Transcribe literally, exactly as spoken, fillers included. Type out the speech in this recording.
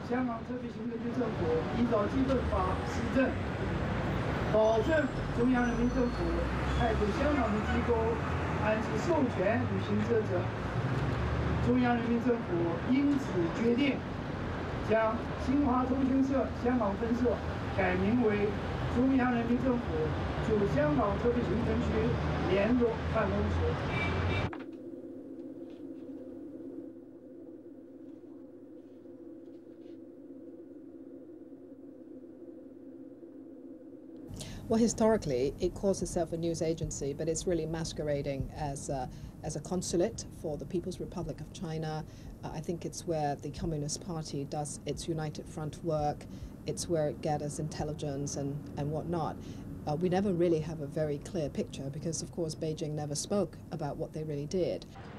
香港特别行政区政府依照基本法施政，保证中央人民政府派驻香港的机构按其授权履行职责。中央人民政府因此决定将新华通讯社香港分社改名为中央人民政府驻香港特别行政区联络办公室。 Well, historically, it calls itself a news agency, but it's really masquerading as a, as a consulate for the People's Republic of China. Uh, I think it's where the Communist Party does its United Front work. It's where it gathers intelligence and, and whatnot. Uh, we never really have a very clear picture because, of course, Beijing never spoke about what they really did.